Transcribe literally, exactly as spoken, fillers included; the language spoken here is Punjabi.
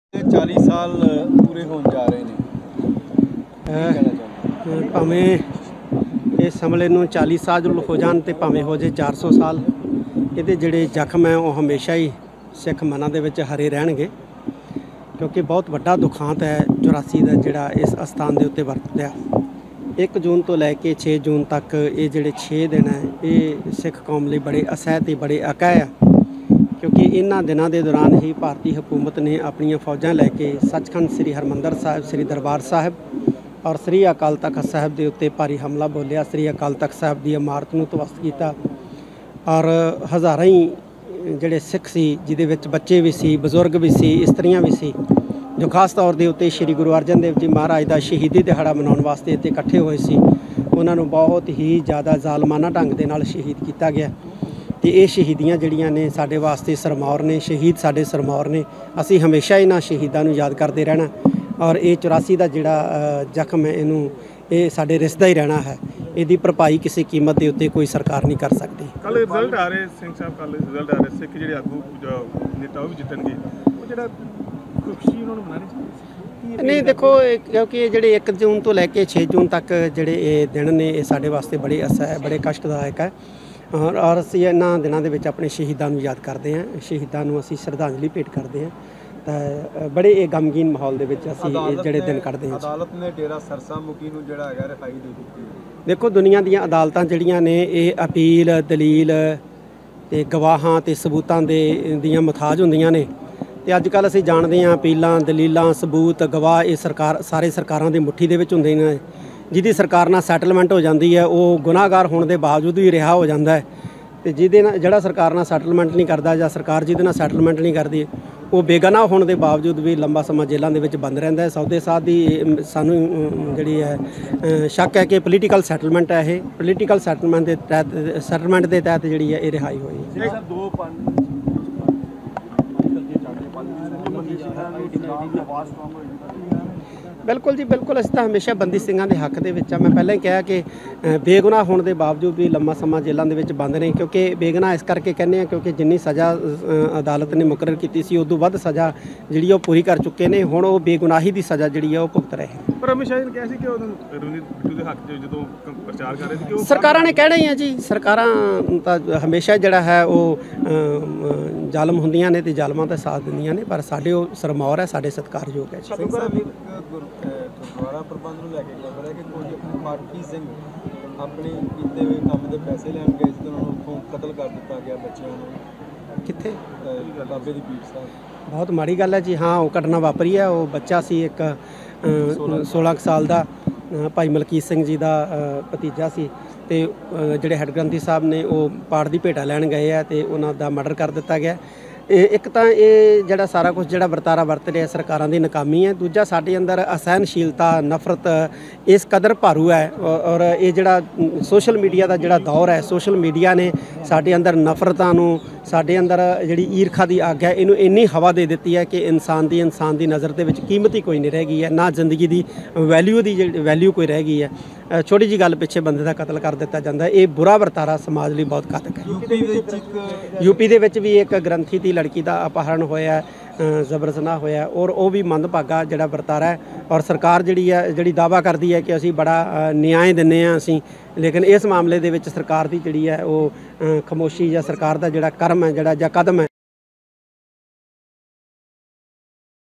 चाली साल पूरे होने जा रहे हैं भावें इस हमले ਨੂੰ चाली साल हो जान तो भावें हो जाए चार सौ साल ਇਹਦੇ ਜਿਹੜੇ ਜ਼ਖਮ ਹੈ ਉਹ ਹਮੇਸ਼ਾ ਹੀ ਸਿੱਖ ਮਨਾਂ ਦੇ ਵਿੱਚ ਹਰੇ ਰਹਿਣਗੇ ਕਿਉਂਕਿ ਬਹੁਤ ਵੱਡਾ ਦੁਖਾਂਤ ਹੈ ਚੁਰਾਸੀ ਦਾ ਜਿਹੜਾ ਇਸ ਅਸਥਾਨ ਦੇ ਉੱਤੇ ਵਰਤਿਆ। ਇੱਕ ਜੂਨ ਤੋਂ ਲੈ ਕੇ ਛੇ ਜੂਨ ਤੱਕ ਇਹ ਜਿਹੜੇ ਛੇ ਦਿਨ ਹੈ ਇਹ ਸਿੱਖ ਕੌਮ ਲਈ ਬੜੇ ਅਸਹਿ ਤੇ ਬੜੇ ਅਕਹਿ ਆ ਕਿਉਂਕਿ ਇਹਨਾਂ ਦਿਨਾਂ ਦੇ ਦੌਰਾਨ ਹੀ ਭਾਰਤੀ ਹਕੂਮਤ ਨੇ ਆਪਣੀਆਂ ਫੌਜਾਂ ਲੈ ਕੇ ਸੱਚਖੰਡ ਸ੍ਰੀ ਹਰਿਮੰਦਰ ਸਾਹਿਬ ਸ੍ਰੀ ਦਰਬਾਰ ਸਾਹਿਬ ਔਰ ਸ੍ਰੀ ਅਕਾਲ ਤਖਤ ਸਾਹਿਬ ਦੇ ਉੱਤੇ ਭਾਰੀ ਹਮਲਾ ਬੋਲਿਆ। ਸ੍ਰੀ ਅਕਾਲ ਤਖਤ ਸਾਹਿਬ ਦੀ ਇਮਾਰਤ ਨੂੰ ਧਵਸਤ ਕੀਤਾ ਔਰ ਹਜ਼ਾਰਾਂ ਹੀ ਜਿਹੜੇ ਸਿੱਖ ਸੀ ਜਿਹਦੇ ਵਿੱਚ ਬੱਚੇ ਵੀ ਸੀ, ਬਜ਼ੁਰਗ ਵੀ ਸੀ, ਇਸਤਰੀਆਂ ਵੀ ਸੀ ਜੋ ਖਾਸ ਤੌਰ ਦੇ ਉੱਤੇ ਸ਼੍ਰੀ ਗੁਰੂ ਅਰਜਨ ਦੇਵ ਜੀ ਮਹਾਰਾਜ ਦਾ ਸ਼ਹੀਦੀ ਦਿਹਾੜਾ ਮਨਾਉਣ ਵਾਸਤੇ ਇੱਥੇ ਇਕੱਠੇ ਹੋਏ ਸੀ। ਉਹਨਾਂ ਨੂੰ ਬਹੁਤ ਹੀ ਜ਼ਿਆਦਾ ਜ਼ਾਲਮਾਨਾ ਢੰਗ ਦੇ ਨਾਲ ਸ਼ਹੀਦ ਕੀਤਾ ਗਿਆ ਤੇ ਇਹ ਸ਼ਹੀਦੀਆਂ ਜਿਹੜੀਆਂ ਨੇ ਸਾਡੇ ਵਾਸਤੇ ਸਰਮੌਰ ਨੇ, ਸ਼ਹੀਦ ਸਾਡੇ ਸਰਮੌਰ ਨੇ। ਅਸੀਂ ਹਮੇਸ਼ਾ ਇਹਨਾਂ ਸ਼ਹੀਦਾਂ ਨੂੰ ਯਾਦ ਕਰਦੇ ਰਹਿਣਾ ਔਰ ਇਹ ਚੁਰਾਸੀ ਦਾ ਜਿਹੜਾ ਜ਼ਖਮ ਹੈ ਇਹਨੂੰ ਇਹ ਸਾਡੇ ਰਿਸ਼ਤਾ ਹੀ ਰਹਿਣਾ ਹੈ। ਇਹਦੀ ਭਰਪਾਈ ਕਿਸੇ ਕੀਮਤ ਦੇ ਉੱਤੇ ਕੋਈ ਸਰਕਾਰ ਨਹੀਂ ਕਰ ਸਕਦੀ। ਕੱਲ ਰਿਜ਼ਲਟ ਆ ਰਹੇ ਸਿੰਘ ਸਾਹਿਬ, ਕੱਲ ਰਿਜ਼ਲਟ ਆ ਰਹੇ ਸਿੱਖ ਜਿਹੜੇ ਆਗੂ ਨੇਤਾ ਉਹ ਵੀ ਜਿੱਤਣਗੇ, ਉਹ ਜਿਹੜਾ ਖੁਸ਼ੀ ਉਹਨਾਂ ਨੂੰ ਮਨਾਣੀ ਚਾਹੀਦੀ। ਨਹੀਂ ਦੇਖੋ ਕਿਉਂਕਿ ਇਹ ਜਿਹੜੇ ਇੱਕ ਜੂਨ ਤੋਂ ਲੈ ਕੇ ਛੇ ਜੂਨ ਤੱਕ ਜਿਹੜੇ ਇਹ ਦਿਨ ਨੇ ਇਹ ਸਾਡੇ ਵਾਸਤੇ ਬੜੇ ਅਸਹਿ ਹੈ, ਬੜੇ ਕਸ਼ਟਦਾਇਕ ਹੈ ਔਰ ਔਰ ਅਸੀਂ ਇਹਨਾਂ ਦਿਨਾਂ ਦੇ ਵਿੱਚ ਆਪਣੇ ਸ਼ਹੀਦਾਂ ਨੂੰ ਯਾਦ ਕਰਦੇ ਹਾਂ, ਸ਼ਹੀਦਾਂ ਨੂੰ ਅਸੀਂ ਸ਼ਰਧਾਂਜਲੀ ਭੇਟ ਕਰਦੇ ਹਾਂ ਤਾਂ ਬੜੇ ਇਹ ਗਮਗੀਨ ਮਾਹੌਲ ਦੇ ਵਿੱਚ ਅਸੀਂ ਇਹ ਜਿਹੜੇ ਦਿਨ ਕੱਢਦੇ ਹਾਂ। ਅਦਾਲਤ ਨੇ ਡੇਰਾ ਸਰਸਾ ਮੁਖੀ ਨੂੰ ਜਿਹੜਾ ਹੈਗਾ ਰਿਹਾਈ ਦੇ ਦਿੱਤੀ। ਦੇਖੋ ਦੁਨੀਆ ਦੀਆਂ ਅਦਾਲਤਾਂ ਜਿਹੜੀਆਂ ਨੇ ਇਹ ਅਪੀਲ, ਦਲੀਲ ਤੇ ਗਵਾਹਾਂ ਤੇ ਸਬੂਤਾਂ ਦੇ ਦੀਆਂ ਮੁਤਾਜ ਹੁੰਦੀਆਂ ਨੇ ਤੇ ਅੱਜ ਕੱਲ੍ਹ ਅਸੀਂ ਜਾਣਦੇ ਹਾਂ ਅਪੀਲਾਂ, ਦਲੀਲਾਂ, ਸਬੂਤ, ਗਵਾਹ ਇਹ ਸਰਕਾਰ ਸਾਰੇ ਸਰਕਾਰਾਂ ਦੀ ਮੁੱਠੀ ਦੇ ਵਿੱਚ ਹੁੰਦੇ ਨੇ। ਜਿਹਦੀ ਸਰਕਾਰ ਨਾਲ ਸੈਟਲਮੈਂਟ ਹੋ ਜਾਂਦੀ ਹੈ ਉਹ ਗੁਨਾਹਗਾਰ ਹੋਣ ਦੇ ਬਾਵਜੂਦ ਵੀ ਰਿਹਾ ਹੋ ਜਾਂਦਾ ਹੈ ਤੇ ਜਿਹਦੇ ਨਾਲ ਜਿਹੜਾ ਸਰਕਾਰ ਨਾਲ ਸੈਟਲਮੈਂਟ ਨਹੀਂ ਕਰਦਾ ਜਾਂ ਸਰਕਾਰ ਜਿਹਦੇ ਨਾਲ ਸੈਟਲਮੈਂਟ ਨਹੀਂ ਕਰਦੀ ਉਹ ਬੇਗੁਨਾਹ ਹੋਣ ਦੇ ਬਾਵਜੂਦ ਵੀ ਲੰਬਾ ਸਮਾਂ ਜੇਲ੍ਹਾਂ ਦੇ ਵਿੱਚ ਬੰਦ ਰਹਿੰਦਾ ਹੈ। ਸੌਦੇ ਸਾਧ ਦੀ ਸਾਨੂੰ ਜਿਹੜੀ ਹੈ ਸ਼ੱਕ ਹੈ ਕਿ ਪੋਲੀਟੀਕਲ ਸੈਟਲਮੈਂਟ ਹੈ, ਇਹ ਪੋਲੀਟੀਕਲ ਸੈਟਲਮੈਂਟ ਦੇ ਤਹਿਤ ਸੈਟਲਮੈਂਟ ਦੇ ਤਹਿਤ ਜਿਹੜੀ ਹੈ ਇਹ ਰਿਹਾਈ ਹੋਈ। ਦੋ ਬਿਲਕੁਲ ਜੀ ਬਿਲਕੁਲ, ਅਸੀਂ ਤਾਂ ਹਮੇਸ਼ਾ ਬੰਦੀ ਸਿੰਘਾਂ ਦੇ ਹੱਕ ਦੇ ਵਿੱਚ ਆ। ਮੈਂ ਪਹਿਲਾਂ ਹੀ ਕਿਹਾ ਕਿ ਬੇਗੁਨਾਹ ਹੋਣ ਦੇ ਬਾਵਜੂਦ ਵੀ ਲੰਮਾ ਸਮਾਂ ਜੇਲ੍ਹਾਂ ਦੇ ਵਿੱਚ ਬੰਦ ਨੇ ਕਿਉਂਕਿ ਬੇਗੁਨਾਹ ਇਸ ਕਰਕੇ ਕਹਿੰਦੇ ਆ ਕਿਉਂਕਿ ਜਿੰਨੀ ਸਜ਼ਾ ਅਦਾਲਤ ਨੇ ਮੁਕਰਰ ਕੀਤੀ ਸੀ ਉਦੋਂ ਵੱਧ ਸਜ਼ਾ ਜਿਹੜੀ ਉਹ ਪੂਰੀ ਕਰ ਚੁੱਕੇ ਨੇ। ਹੁਣ ਉਹ ਬੇਗੁਨਾਹੀ ਦੀ ਸਜ਼ਾ ਜਿਹੜੀ ਹੈ ਉਹ ਭੁਗਤ ਰਹੇ। ਪਰ ਅਮਿਤ ਸ਼ਾਹ ਨੇ ਕਿਹਾ ਸੀ ਕਿ ਉਹ ਰਵਨੀਤ ਬਿੱਟੂ ਦੇ ਹੱਕ 'ਚ ਜਦੋਂ ਪ੍ਰਚਾਰ ਕਰ ਰਹੇ ਸੀ ਕਿ ਉਹ ਸਰਕਾਰਾਂ ਨੇ ਕਹਿਣਾ ਹੀ ਹੈ ਜੀ, ਸਰਕਾਰਾਂ ਤਾਂ ਹਮੇਸ਼ਾ ਜਿਹੜਾ ਹੈ ਉਹ ਜ਼ਾਲਮ ਹੁੰਦੀਆਂ ਨੇ ਤੇ ਜ਼ਾਲਮਾਂ ਦਾ ਸਾਥ ਦਿੰਦੀਆਂ ਨੇ ਪਰ ਸਾਡੇ ਉਹ ਸਰਮੌਰ ਹੈ, ਸਾਡੇ ਸਤਿਕਾਰਯੋਗ ਹੈ। ਗੁਰਦੁਆਰਾ ਪ੍ਰਬੰਧ ਨੂੰ ਲੈ ਕੇ ਖਬਰ ਹੈ ਕਿ ਕੁਝ ਪਾਠੀ ਸਿੰਘ ਆਪਣੇ ਕੀਤੇ ਹੋਏ ਕੰਮ ਦੇ ਪੈਸੇ ਲੈਣ ਗਏ ਸੀ ਤੇ ਉਹਨਾਂ ਨੂੰ ਉੱਥੋਂ ਕਤਲ ਕਰ ਦਿੱਤਾ ਗਿਆ ਬੱਚਿਆਂ ਨੂੰ। ਕਿੱਥੇ? ਬਾਬੇ ਦੀ ਪੀਰ ਸਾਹਿਬ। ਬਹੁਤ ਮਾੜੀ ਗੱਲ ਹੈ ਜੀ। ਹਾਂ ਉਹ ਘਟਨਾ ਵਾਪਰੀ ਹੈ। ਉਹ ਬੱਚਾ ਸੀ ਇੱਕ ਸੋਲਾਂ ਕੁ ਸਾਲ ਦਾ, ਭਾਈ ਮਲਕੀਤ ਸਿੰਘ ਜੀ ਦਾ ਭਤੀਜਾ ਸੀ ਤੇ ਜਿਹੜੇ ਹੈੱਡ ਗ੍ਰੰਥੀ ਸਾਹਿਬ ਨੇ ਉਹ ਪਾਠ ਦੀ ਭੇਟਾ ਲੈਣ ਗਏ ਆ ਤੇ ਉਹਨਾਂ ਦਾ ਮਰਡਰ ਕਰ ਦਿੱਤਾ ਗਿਆ। ਇਹ ਇੱਕ ਤਾਂ ਇਹ ਜਿਹੜਾ ਸਾਰਾ ਕੁਝ ਜਿਹੜਾ ਵਰਤਾਰਾ ਵਰਤ ਰਿਹਾ ਸਰਕਾਰਾਂ ਦੀ ਨਾਕਾਮੀ ਹੈ। ਦੂਜਾ ਸਾਡੇ ਅੰਦਰ ਅਸਹਿਣਸ਼ੀਲਤਾ, ਨਫ਼ਰਤ ਇਸ ਕਦਰ ਭਾਰੂ ਹੈ ਔਰ ਇਹ ਜਿਹੜਾ ਸੋਸ਼ਲ ਮੀਡੀਆ ਦਾ ਜਿਹੜਾ ਦੌਰ ਹੈ, ਸੋਸ਼ਲ ਮੀਡੀਆ ਨੇ ਸਾਡੇ ਅੰਦਰ ਨਫ਼ਰਤਾਂ ਨੂੰ, ਸਾਡੇ ਅੰਦਰ ਜਿਹੜੀ ਈਰਖਾ ਦੀ ਅੱਗ ਹੈ ਇਹਨੂੰ ਇੰਨੀ ਹਵਾ ਦੇ ਦਿੱਤੀ ਹੈ ਕਿ ਇਨਸਾਨ ਦੀ ਇਨਸਾਨ ਦੀ ਨਜ਼ਰ ਦੇ ਵਿੱਚ ਕੀਮਤ ਹੀ ਕੋਈ ਨਹੀਂ ਰਹਿ ਗਈ ਹੈ, ਨਾ ਜ਼ਿੰਦਗੀ ਦੀ ਵੈਲਿਊ ਦੀ ਜਿਹੜੀ ਵੈਲਿਊ ਕੋਈ ਰਹਿ ਗਈ ਹੈ। ਛੋਟੀ ਜਿਹੀ ਗੱਲ ਪਿੱਛੇ ਬੰਦੇ ਦਾ ਕਤਲ ਕਰ ਦਿੱਤਾ ਜਾਂਦਾ। ਇਹ ਬੁਰਾ ਵਰਤਾਰਾ ਸਮਾਜ ਲਈ ਬਹੁਤ ਘਾਤਕ ਹੈ। ਯੂਪੀ ਦੇ ਵਿੱਚ ਵੀ ਇੱਕ ਗ੍ਰੰਥੀ ਦੀ ਲੜਕੀ ਦਾ ਅਪਹਰਨ ਹੋਇਆ, ਜ਼ਬਰ ਜ਼ਨਾਹ ਹੋਇਆ ਔਰ ਉਹ ਵੀ ਮੰਦਭਾਗਾ ਜਿਹੜਾ ਵਰਤਾਰਾ ਹੈ ਔਰ ਸਰਕਾਰ ਜਿਹੜੀ ਹੈ ਜਿਹੜੀ ਦਾਅਵਾ ਕਰਦੀ ਹੈ ਕਿ ਅਸੀਂ ਬੜਾ ਨਿਆਂ ਦਿੰਦੇ ਹਾਂ ਅਸੀਂ, ਲੇਕਿਨ ਇਸ ਮਾਮਲੇ ਦੇ ਵਿੱਚ ਸਰਕਾਰ ਦੀ ਜਿਹੜੀ ਹੈ ਉਹ ਖਾਮੋਸ਼ੀ ਜਾਂ ਸਰਕਾਰ ਦਾ ਜਿਹੜਾ ਕਰਮ ਹੈ ਜਿਹੜਾ ਜਾਂ ਕਦਮ ਹੈ